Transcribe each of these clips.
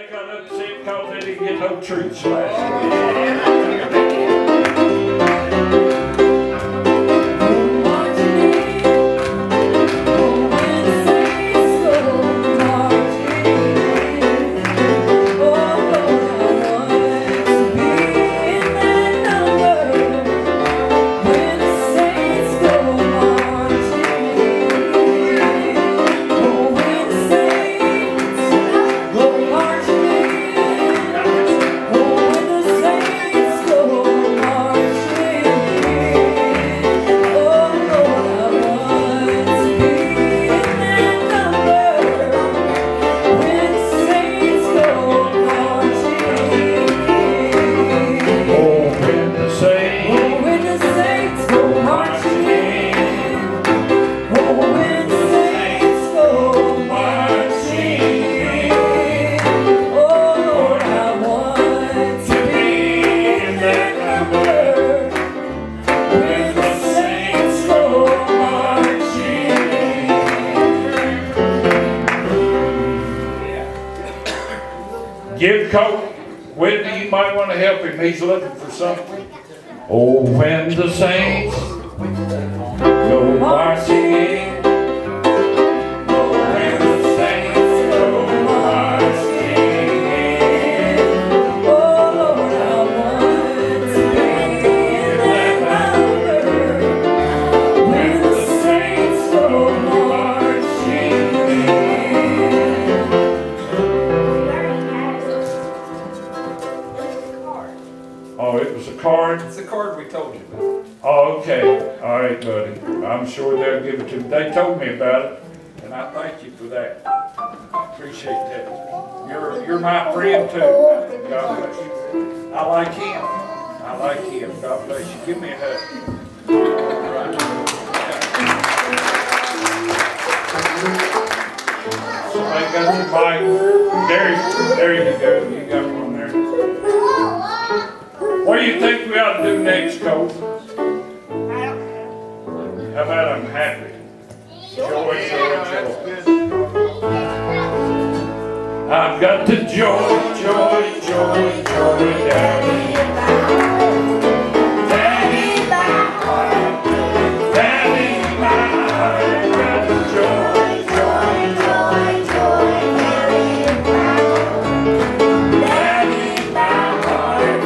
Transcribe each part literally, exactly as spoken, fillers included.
got upset because they didn't get no treats last week. Give Colt, Whitney, you might want to help him. He's looking for something. Oh, when the saints go marching in. Card? It's the card we told you about. Oh, okay. All right, buddy. I'm sure they'll give it to me. They told me about it, and I thank you for that. Appreciate that. You're you're my friend too. God bless you. I like him. I like him. God bless you. Give me a hug. Right. Somebody got your mic. There, there you go. You got one there. What do you think we ought to do next, Cole? How about I'm happy? Joy, joy, joy. I've got the joy, joy, joy, joy down in my heart. Down in my heart. Down in my heart. I've got the joy, joy, joy, joy down in my heart. Down in my heart.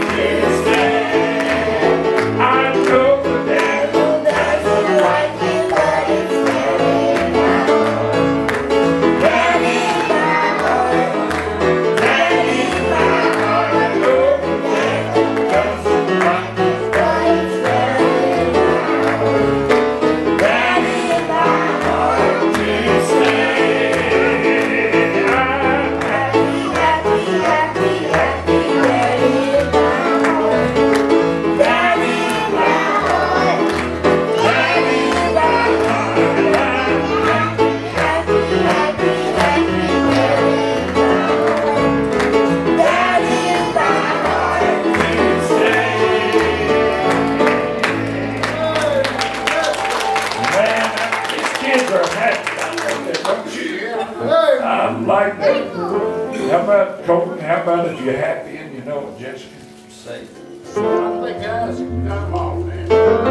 Like that. How about Colton? How about if you're happy and you know what Jessica said? I think guys, you got them all, man.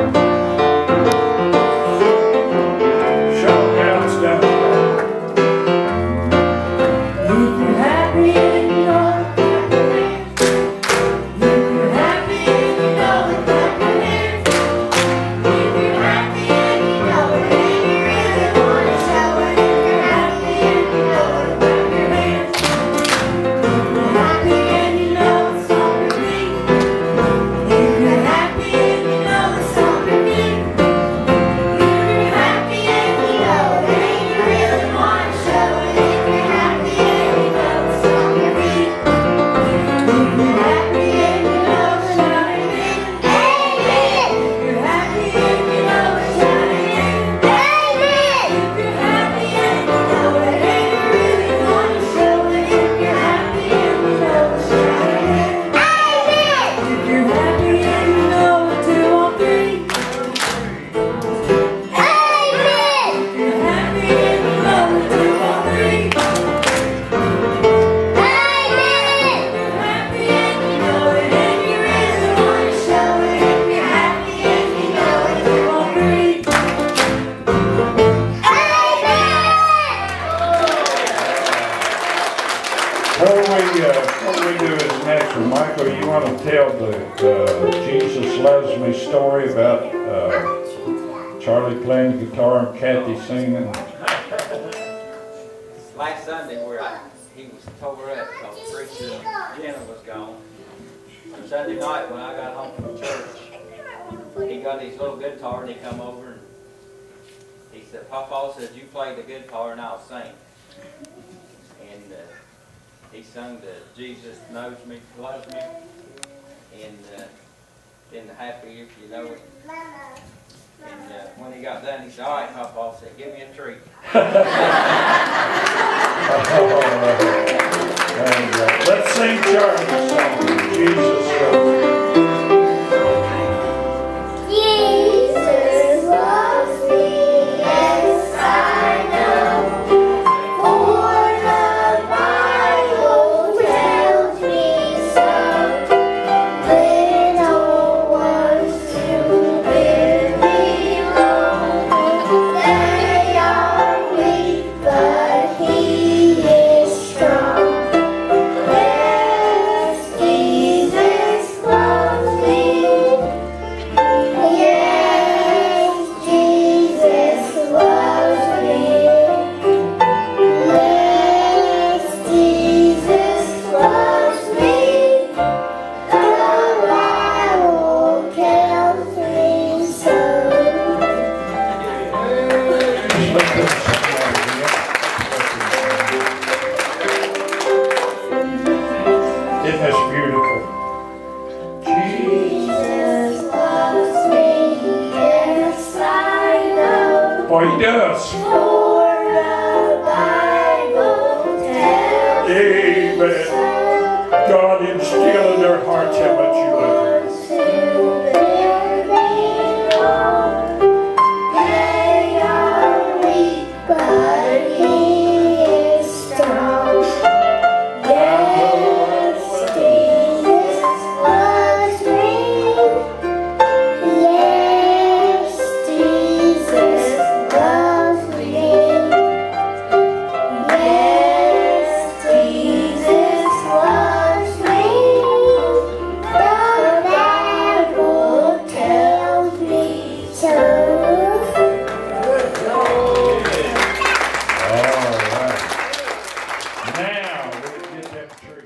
Show down, down. If you're happy and you know it, clap your hands. If you're happy and you know it, clap your hands. If you're happy and you know it, and you really want to show it. If you're happy and you know it, clap your hands. If you're happy and you know it's something. If you're happy and you know it's something. Before we, uh, before we do this next one, Michael, you want to tell the uh, Jesus Loves Me story about uh, Charlie playing the guitar and Kathy singing? Last Sunday, where I, he was tore up because preacher Jenna was gone. Sunday night when I got home from church, he got his little guitar and he come over and he said, Papa said, you play the guitar and I'll sing. And uh, he sung the Jesus Knows Me, Loves Me, and uh, then the Happy If You Know It. And uh, when he got done, he said, all right, Papa said, give me a treat. Let's sing Charlie's song, Jesus Loves Me. Jesus loves me, yes I know, for the Bible tells me so. Little ones to bear me alone, they are weak, but He is strong. Yes, Jesus loves me. Yes, Jesus loves me. Yes, Jesus loves me. The Bible tells me so. Isn't this beautiful? Jesus loves me, yes I know. Boy, He does. For the Bible tells me Amen. so. God instill in their hearts how much you love Him. Ones who bear me on, they are weak, but He is strong. Yes, Jesus loves me. Yes, Jesus loves me. Yes, Jesus loves me. The Bible tells me so. All right. Now, we get that tree.